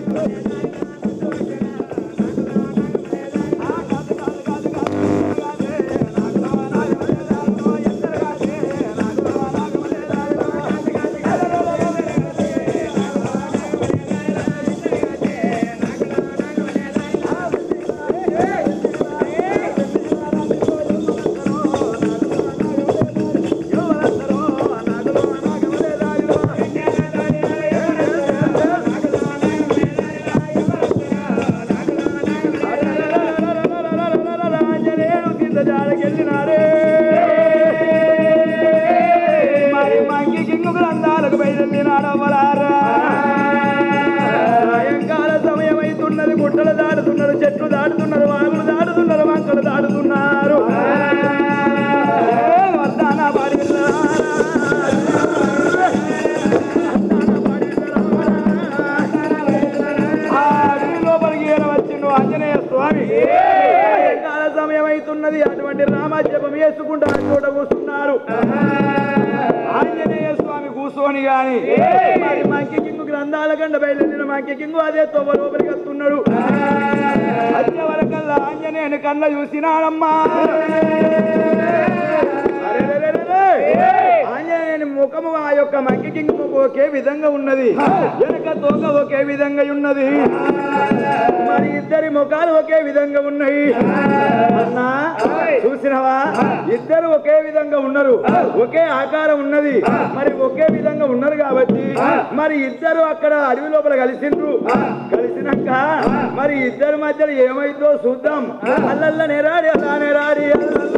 సాయంకాల సమయమైతున్నది. గుట్టలు దాడుతున్నారు, చెట్లు దాడుతున్నారు, వాగులు దాడుతున్నారు, వంకలు దాడుతున్నారు. లోపలికి వచ్చిండు ఆంజనేయ స్వామి. సాయంకాల సమయమైతున్నది. అటువంటి రామజపం వేసుకుంటా చోట కూర్చున్నారు. ఆంజనేయ స్వామి కూర్చొని గాని మరి మంకి కింగు గ్రంథాల కండ బయలుదేరిన మంకి కింగు అదే తొవ్వ లోపలికి వస్తున్నాడు. వచ్చే వరకల్లా ఆంజనేయుని కళ్ళ చూసినాడమ్మా. ఆంజనేయుని ముఖము ఆ యొక్క మంకి కింగు ఒకే విధంగా ఉన్నది, వెనక తోక ఒకే విధంగా ఉన్నది, మరి ఇద్దరి ముఖాలు ఒకే విధంగా ఉన్నాయి. అన్నా చూసినవా? ఇద్దరు ఒకే విధంగా ఉన్నారు, ఒకే ఆకారం ఉన్నది, మరి ఒకే విధంగా ఉన్నారు కాబట్టి మరి ఇద్దరు అక్కడ అడవి లోపల కలిసిండ్రు. కలిసినాక మరి ఇద్దరి మధ్యలో ఏమైందో చూద్దాం. అల్లల్ల నెరాడి అలా నెరాడి